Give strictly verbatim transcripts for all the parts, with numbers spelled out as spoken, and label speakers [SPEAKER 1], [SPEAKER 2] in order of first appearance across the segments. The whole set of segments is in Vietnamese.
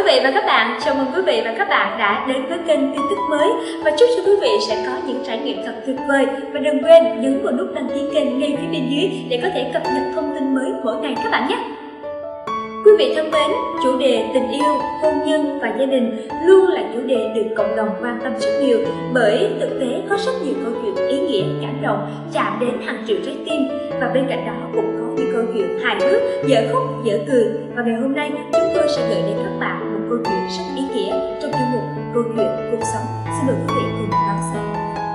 [SPEAKER 1] vị và các bạn, chào mừng quý vị và các bạn đã đến với kênh tin tức mới và chúc cho quý vị sẽ có những trải nghiệm thật tuyệt vời. Và đừng quên nhấn vào nút đăng ký kênh ngay phía bên dưới để có thể cập nhật thông tin mới mỗi ngày các bạn nhé. Quý vị thân mến, chủ đề tình yêu, hôn nhân và gia đình luôn là chủ đề được cộng đồng quan tâm rất nhiều, bởi thực tế có rất nhiều câu chuyện ý nghĩa, cảm động, chạm đến hàng triệu trái tim, và bên cạnh đó cũng có những câu chuyện hài hước, dở khóc dở cười. Và ngày hôm nay chúng tôi sẽ gửi đến các bạn một câu chuyện rất ý nghĩa trong chuyên mục Câu chuyện cuộc sống. Xin mời quý vị cùng đón xem.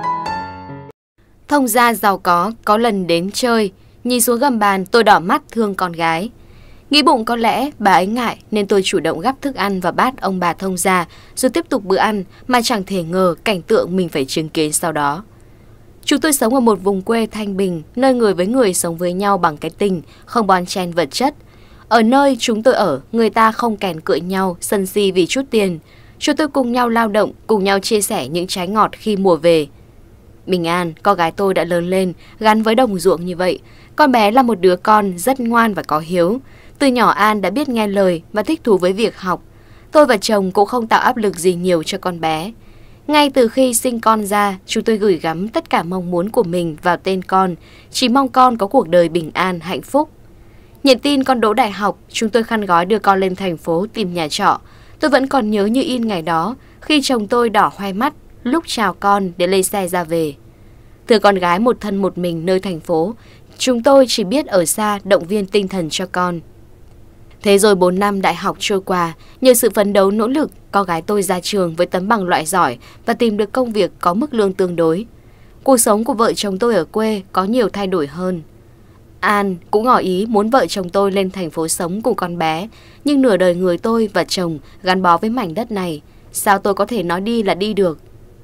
[SPEAKER 2] Thông gia giàu có có lần đến chơi, nhìn xuống gầm bàn tôi đỏ mắt thương con gái. Nghĩ bụng có lẽ bà ấy ngại nên tôi chủ động gắp thức ăn vào bát ông bà thông gia rồi tiếp tục bữa ăn, mà chẳng thể ngờ cảnh tượng mình phải chứng kiến sau đó. Chúng tôi sống ở một vùng quê thanh bình, nơi người với người sống với nhau bằng cái tình, không bon chen vật chất. Ở nơi chúng tôi ở, người ta không kèn cựa nhau, sân si vì chút tiền. Chúng tôi cùng nhau lao động, cùng nhau chia sẻ những trái ngọt khi mùa về. Bình An, con gái tôi đã lớn lên, gắn với đồng ruộng như vậy. Con bé là một đứa con rất ngoan và có hiếu. Từ nhỏ An đã biết nghe lời và thích thú với việc học. Tôi và chồng cũng không tạo áp lực gì nhiều cho con bé. Ngay từ khi sinh con ra, chúng tôi gửi gắm tất cả mong muốn của mình vào tên con, chỉ mong con có cuộc đời bình an, hạnh phúc. Nhận tin con đỗ đại học, chúng tôi khăn gói đưa con lên thành phố tìm nhà trọ. Tôi vẫn còn nhớ như in ngày đó, khi chồng tôi đỏ hoe mắt lúc chào con để lấy xe ra về. Từ con gái một thân một mình nơi thành phố, chúng tôi chỉ biết ở xa động viên tinh thần cho con. Thế rồi bốn năm đại học trôi qua, nhờ sự phấn đấu nỗ lực, con gái tôi ra trường với tấm bằng loại giỏi và tìm được công việc có mức lương tương đối. Cuộc sống của vợ chồng tôi ở quê có nhiều thay đổi hơn. An cũng ngỏ ý muốn vợ chồng tôi lên thành phố sống cùng con bé, nhưng nửa đời người tôi và chồng gắn bó với mảnh đất này, sao tôi có thể nói đi là đi được.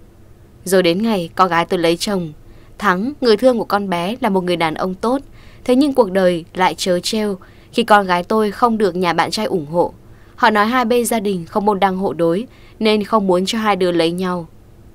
[SPEAKER 2] Rồi đến ngày con gái tôi lấy chồng, Thắng, người thương của con bé, là một người đàn ông tốt. Thế nhưng cuộc đời lại trớ trêu khi con gái tôi không được nhà bạn trai ủng hộ. Họ nói hai bên gia đình không môn đăng hộ đối nên không muốn cho hai đứa lấy nhau.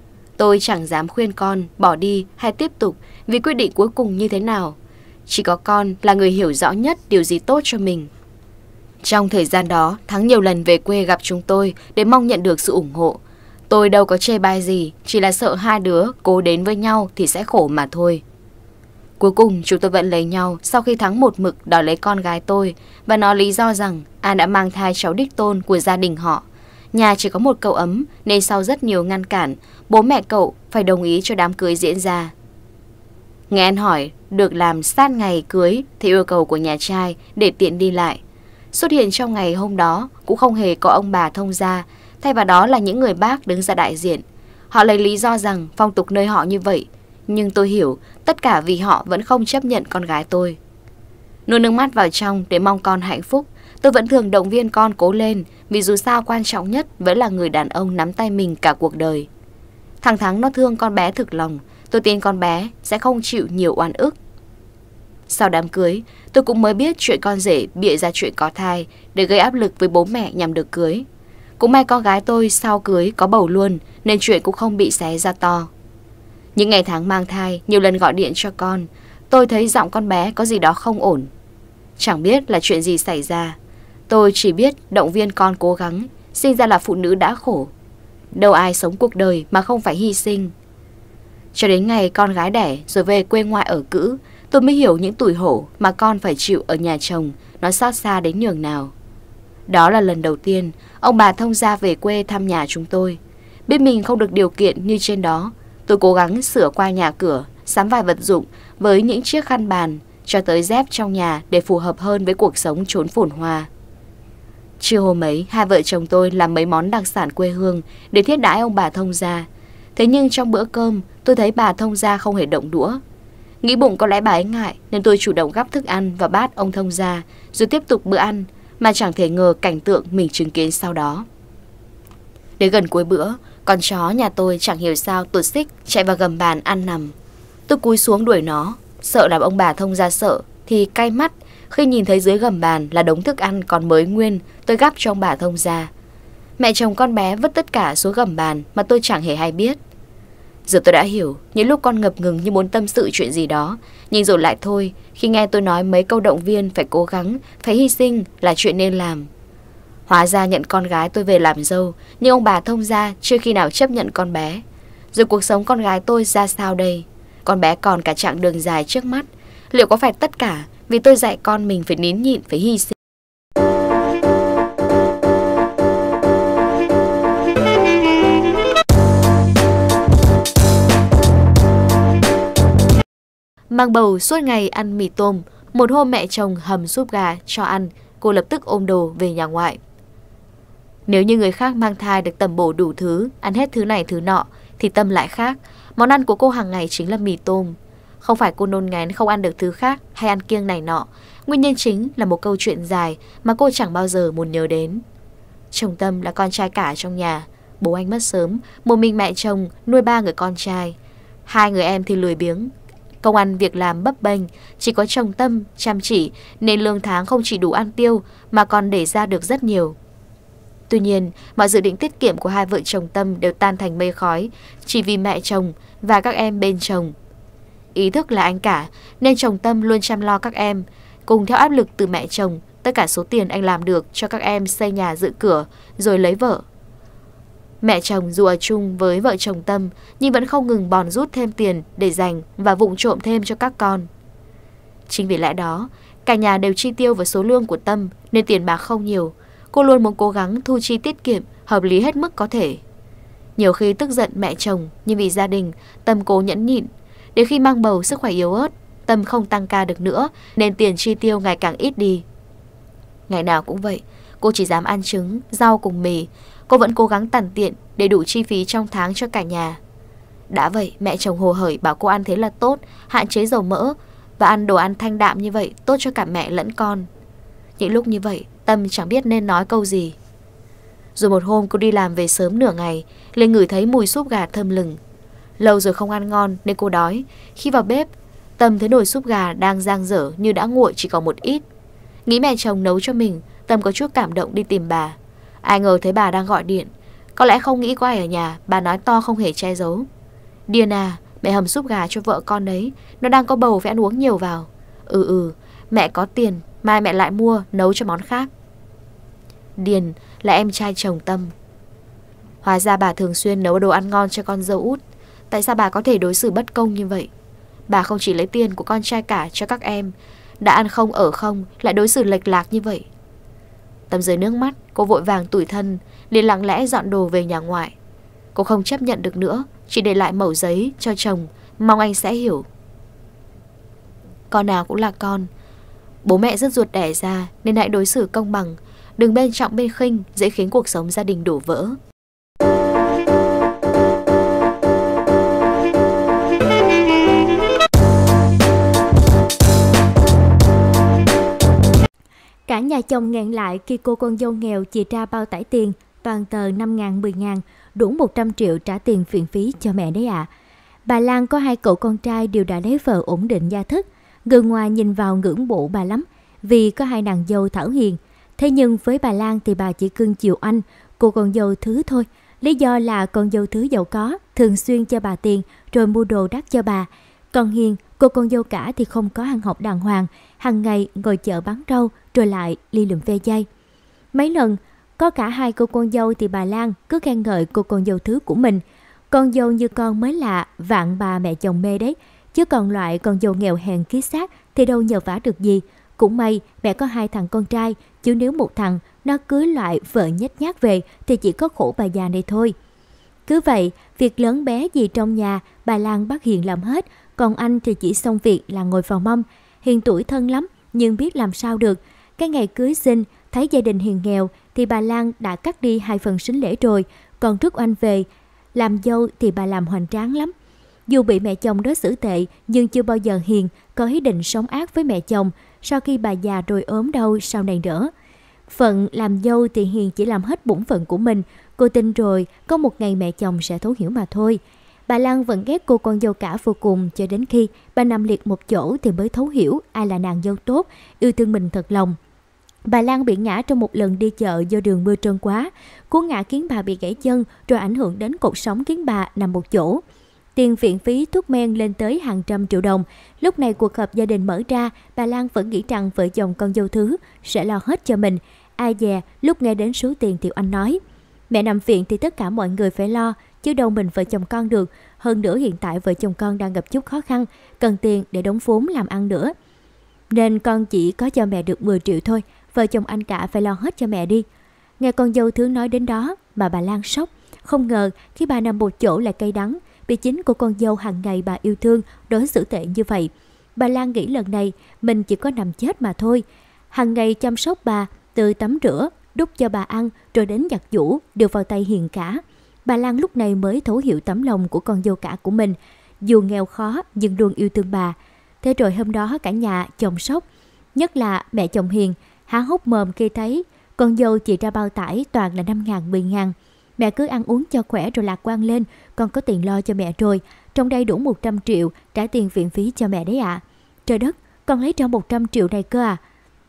[SPEAKER 2] Tôi chẳng dám khuyên con bỏ đi hay tiếp tục, vì quyết định cuối cùng như thế nào, chỉ có con là người hiểu rõ nhất điều gì tốt cho mình. Trong thời gian đó, Thắng nhiều lần về quê gặp chúng tôi để mong nhận được sự ủng hộ. Tôi đâu có chê bai gì, chỉ là sợ hai đứa cố đến với nhau thì sẽ khổ mà thôi. Cuối cùng chúng tôi vẫn lấy nhau sau khi Thắng một mực đòi lấy con gái tôi và nói lý do rằng An đã mang thai cháu đích tôn của gia đình họ. Nhà chỉ có một cậu ấm nên sau rất nhiều ngăn cản, bố mẹ cậu phải đồng ý cho đám cưới diễn ra. Nghe An hỏi được làm sát ngày cưới thì yêu cầu của nhà trai để tiện đi lại. Xuất hiện trong ngày hôm đó cũng không hề có ông bà thông gia, thay vào đó là những người bác đứng ra đại diện. Họ lấy lý do rằng phong tục nơi họ như vậy, nhưng tôi hiểu tất cả vì họ vẫn không chấp nhận con gái tôi. Nuốt nước mắt vào trong để mong con hạnh phúc, tôi vẫn thường động viên con cố lên, vì dù sao quan trọng nhất vẫn là người đàn ông nắm tay mình cả cuộc đời. Thằng Thắng nó thương con bé thực lòng, tôi tin con bé sẽ không chịu nhiều oan ức. Sau đám cưới, tôi cũng mới biết chuyện con rể bịa ra chuyện có thai để gây áp lực với bố mẹ nhằm được cưới. Cũng may con gái tôi sau cưới có bầu luôn nên chuyện cũng không bị xé ra to. Những ngày tháng mang thai, nhiều lần gọi điện cho con, tôi thấy giọng con bé có gì đó không ổn. Chẳng biết là chuyện gì xảy ra. Tôi chỉ biết động viên con cố gắng, sinh ra là phụ nữ đã khổ. Đâu ai sống cuộc đời mà không phải hy sinh. Cho đến ngày con gái đẻ rồi về quê ngoại ở cữ, tôi mới hiểu những tủi hổ mà con phải chịu ở nhà chồng, nó xót xa đến nhường nào. Đó là lần đầu tiên ông bà thông gia về quê thăm nhà chúng tôi. Biết mình không được điều kiện như trên đó, tôi cố gắng sửa qua nhà cửa, sắm vài vật dụng với những chiếc khăn bàn, cho tới dép trong nhà để phù hợp hơn với cuộc sống chốn phồn hoa. Trưa hôm ấy, hai vợ chồng tôi làm mấy món đặc sản quê hương để thiết đãi ông bà thông gia. Thế nhưng trong bữa cơm, tôi thấy bà thông gia không hề động đũa. Nghĩ bụng có lẽ bà ấy ngại nên tôi chủ động gắp thức ăn vào bát ông thông gia rồi tiếp tục bữa ăn, mà chẳng thể ngờ cảnh tượng mình chứng kiến sau đó. Đến gần cuối bữa, con chó nhà tôi chẳng hiểu sao tuột xích chạy vào gầm bàn ăn nằm. Tôi cúi xuống đuổi nó, sợ làm ông bà thông gia sợ thì cay mắt khi nhìn thấy dưới gầm bàn là đống thức ăn còn mới nguyên tôi gắp cho ông bà thông gia. Mẹ chồng con bé vứt tất cả xuống gầm bàn mà tôi chẳng hề hay biết. Giờ tôi đã hiểu, những lúc con ngập ngừng như muốn tâm sự chuyện gì đó, nhưng rồi lại thôi, khi nghe tôi nói mấy câu động viên phải cố gắng, phải hy sinh là chuyện nên làm. Hóa ra nhận con gái tôi về làm dâu, nhưng ông bà thông gia chưa khi nào chấp nhận con bé. Rồi cuộc sống con gái tôi ra sao đây? Con bé còn cả chặng đường dài trước mắt. Liệu có phải tất cả vì tôi dạy con mình phải nín nhịn, phải hy sinh? Mang bầu suốt ngày ăn mì tôm, một hôm mẹ chồng hầm súp gà cho ăn, cô lập tức ôm đồ về nhà ngoại. Nếu như người khác mang thai được tầm bổ đủ thứ, ăn hết thứ này thứ nọ, thì Tâm lại khác. Món ăn của cô hàng ngày chính là mì tôm. Không phải cô nôn ngén không ăn được thứ khác hay ăn kiêng này nọ. Nguyên nhân chính là một câu chuyện dài mà cô chẳng bao giờ muốn nhớ đến. Chồng Tâm là con trai cả trong nhà. Bố anh mất sớm, một mình mẹ chồng nuôi ba người con trai. Hai người em thì lười biếng, công ăn việc làm bấp bênh. Chỉ có chồng Tâm chăm chỉ nên lương tháng không chỉ đủ ăn tiêu mà còn để ra được rất nhiều. Tuy nhiên, mọi dự định tiết kiệm của hai vợ chồng Tâm đều tan thành mây khói chỉ vì mẹ chồng và các em bên chồng. Ý thức là anh cả nên chồng Tâm luôn chăm lo các em. Cùng theo áp lực từ mẹ chồng, tất cả số tiền anh làm được cho các em xây nhà dự cửa rồi lấy vợ. Mẹ chồng dù ở chung với vợ chồng Tâm nhưng vẫn không ngừng bòn rút thêm tiền để dành và vụng trộm thêm cho các con. Chính vì lẽ đó, cả nhà đều chi tiêu vào số lương của Tâm nên tiền bạc không nhiều. Cô luôn muốn cố gắng thu chi tiết kiệm, hợp lý hết mức có thể. Nhiều khi tức giận mẹ chồng, nhưng vì gia đình, Tâm cố nhẫn nhịn. Đến khi mang bầu sức khỏe yếu ớt, Tâm không tăng ca được nữa, nên tiền chi tiêu ngày càng ít đi. Ngày nào cũng vậy, cô chỉ dám ăn trứng, rau cùng mì. Cô vẫn cố gắng tằn tiện để đủ chi phí trong tháng cho cả nhà. Đã vậy, mẹ chồng hồ hởi bảo cô ăn thế là tốt, hạn chế dầu mỡ và ăn đồ ăn thanh đạm như vậy tốt cho cả mẹ lẫn con. Những lúc như vậy, Tâm chẳng biết nên nói câu gì. Rồi một hôm cô đi làm về sớm nửa ngày, liền ngửi thấy mùi súp gà thơm lừng. Lâu rồi không ăn ngon nên cô đói. Khi vào bếp, Tâm thấy nồi súp gà đang dang dở như đã nguội chỉ còn một ít. Nghĩ mẹ chồng nấu cho mình, Tâm có chút cảm động đi tìm bà. Ai ngờ thấy bà đang gọi điện. Có lẽ không nghĩ có ai ở nhà, bà nói to không hề che giấu. Điên à, mẹ hầm súp gà cho vợ con đấy, nó đang có bầu phải ăn uống nhiều vào. Ừ ừ, mẹ có tiền, mai mẹ lại mua nấu cho món khác. Điền là em trai chồng Tâm. Hóa ra bà thường xuyên nấu đồ ăn ngon cho con dâu út. Tại sao bà có thể đối xử bất công như vậy? Bà không chỉ lấy tiền của con trai cả cho các em, đã ăn không ở không lại đối xử lệch lạc như vậy. Tâm rơi nước mắt, cô vội vàng tủi thân, liền lặng lẽ dọn đồ về nhà ngoại. Cô không chấp nhận được nữa, chỉ để lại mẩu giấy cho chồng, mong anh sẽ hiểu. Con nào cũng là con, bố mẹ rất ruột đẻ ra nên hãy đối xử công bằng, đừng bên trọng bên khinh, dễ khiến cuộc sống gia đình đổ vỡ.
[SPEAKER 3] Cả nhà chồng nghẹn lại khi cô con dâu nghèo chỉ ra bao tải tiền, toàn tờ năm ngàn, mười ngàn, đủ một trăm triệu trả tiền viện phí cho mẹ đấy ạ. À. Bà Lan có hai cậu con trai đều đã lấy vợ ổn định gia thức. Người ngoài nhìn vào ngưỡng mộ bà lắm vì có hai nàng dâu thảo hiền. Thế nhưng với bà Lan thì bà chỉ cưng chiều anh, cô con dâu thứ thôi. Lý do là con dâu thứ giàu có, thường xuyên cho bà tiền rồi mua đồ đắt cho bà. Còn Hiền, cô con dâu cả thì không có ăn học đàng hoàng, hàng ngày ngồi chợ bán rau rồi lại ly lụm ve dây. Mấy lần có cả hai cô con dâu thì bà Lan cứ khen ngợi cô con dâu thứ của mình. Con dâu như con mới lạ, vạn bà mẹ chồng mê đấy. Chứ còn loại con dâu nghèo hèn ký xác thì đâu nhờ vả được gì. Cũng may mẹ có hai thằng con trai, chứ nếu một thằng nó cưới loại vợ nhếch nhác về thì chỉ có khổ bà già này thôi. Cứ vậy, việc lớn bé gì trong nhà bà Lan bắt Hiền làm hết, còn anh thì chỉ xong việc là ngồi vào mâm. Hiền tuổi thân lắm nhưng biết làm sao được. Cái ngày cưới xin thấy gia đình Hiền nghèo thì bà Lan đã cắt đi hai phần sính lễ rồi, còn rước anh về làm dâu thì bà làm hoành tráng lắm. Dù bị mẹ chồng đối xử tệ nhưng chưa bao giờ Hiền có ý định sống ác với mẹ chồng. Sau khi bà già rồi ốm đau sau này nữa, phận làm dâu thì Hiền chỉ làm hết bổn phận của mình. Cô tin rồi có một ngày mẹ chồng sẽ thấu hiểu mà thôi. Bà Lan vẫn ghét cô con dâu cả vô cùng, cho đến khi bà nằm liệt một chỗ thì mới thấu hiểu ai là nàng dâu tốt, yêu thương mình thật lòng. Bà Lan bị ngã trong một lần đi chợ do đường mưa trơn quá. Cú ngã khiến bà bị gãy chân rồi ảnh hưởng đến cột sống khiến bà nằm một chỗ. Tiền viện phí thuốc men lên tới hàng trăm triệu đồng. Lúc này cuộc họp gia đình mở ra, bà Lan vẫn nghĩ rằng vợ chồng con dâu thứ sẽ lo hết cho mình. Ai dè, lúc nghe đến số tiền Tiểu Anh nói, mẹ nằm viện thì tất cả mọi người phải lo, chứ đâu mình vợ chồng con được. Hơn nữa hiện tại vợ chồng con đang gặp chút khó khăn, cần tiền để đóng vốn làm ăn nữa. Nên con chỉ có cho mẹ được mười triệu thôi, vợ chồng anh cả phải lo hết cho mẹ đi. Nghe con dâu Thương nói đến đó mà bà Lan sốc. Không ngờ khi bà nằm một chỗ lại cay đắng, vì chính của con dâu hàng ngày bà yêu thương đối xử tệ như vậy. Bà Lan nghĩ lần này mình chỉ có nằm chết mà thôi. Hàng ngày chăm sóc bà, từ tắm rửa, đút cho bà ăn rồi đến giặt giũ đều vào tay Hiền cả. Bà Lan lúc này mới thấu hiểu tấm lòng của con dâu cả của mình, dù nghèo khó nhưng luôn yêu thương bà. Thế rồi hôm đó cả nhà chồng sốc, nhất là mẹ chồng Hiền, há hốc mồm khi thấy con dâu chị ra bao tải toàn là năm ngàn, mười ngàn. Mẹ cứ ăn uống cho khỏe rồi lạc quan lên, con có tiền lo cho mẹ rồi. Trong đây đủ một trăm triệu trả tiền viện phí cho mẹ đấy ạ. À. Trời đất, con lấy trong một trăm triệu này cơ à?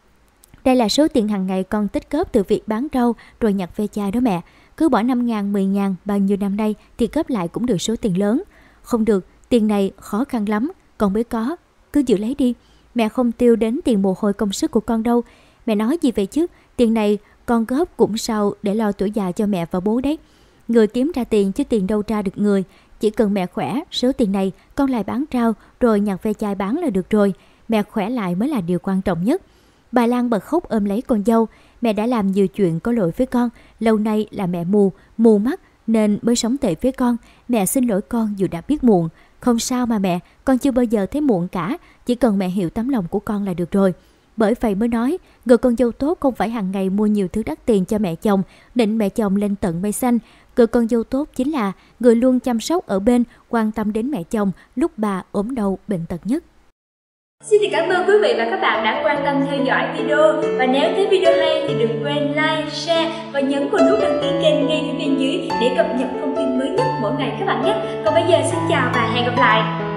[SPEAKER 3] Đây là số tiền hàng ngày con tích góp từ việc bán rau rồi nhặt ve chai đó mẹ. Cứ bỏ năm ngàn, mười ngàn bao nhiêu năm nay thì góp lại cũng được số tiền lớn. Không được, tiền này khó khăn lắm, con mới có. Cứ giữ lấy đi, mẹ không tiêu đến tiền mồ hôi công sức của con đâu. Mẹ nói gì vậy chứ, tiền này con góp cũng sau để lo tuổi già cho mẹ và bố đấy. Người kiếm ra tiền chứ tiền đâu ra được người. Chỉ cần mẹ khỏe, số tiền này con lại bán rau rồi nhặt ve chai bán là được rồi. Mẹ khỏe lại mới là điều quan trọng nhất. Bà Lan bật khóc ôm lấy con dâu. Mẹ đã làm nhiều chuyện có lỗi với con. Lâu nay là mẹ mù, mù mắt nên mới sống tệ với con. Mẹ xin lỗi con dù đã biết muộn. Không sao mà mẹ, con chưa bao giờ thấy muộn cả. Chỉ cần mẹ hiểu tấm lòng của con là được rồi. Bởi vậy mới nói, người con dâu tốt không phải hàng ngày mua nhiều thứ đắt tiền cho mẹ chồng, định mẹ chồng lên tận mây xanh. Người con dâu tốt chính là người luôn chăm sóc ở bên, quan tâm đến mẹ chồng lúc bà ốm đau bệnh tật nhất.
[SPEAKER 1] Xin cảm ơn quý vị và các bạn đã quan tâm theo dõi video. Và nếu thấy video hay thì đừng quên like, share và nhấn vào nút đăng ký kênh ngay phía bên dưới để cập nhật thông tin mới nhất mỗi ngày các bạn nhé. Còn bây giờ xin chào và hẹn gặp lại.